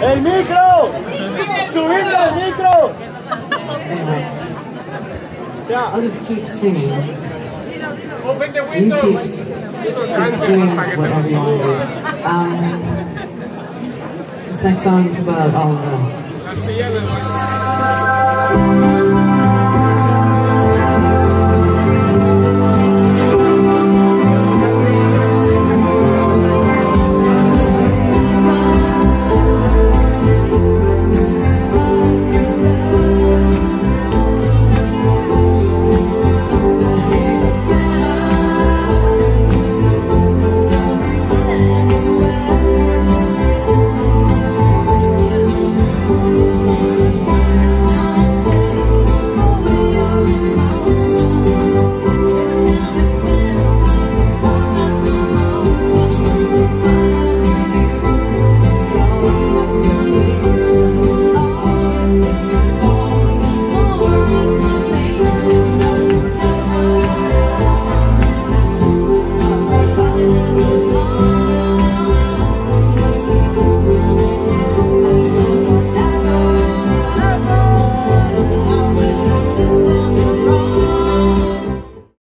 ¡El micro! ¡Subidlo el micro! Anyway, I'll just keep singing. Open the You window. keep doing whatever you want to do. This next song is about all of us.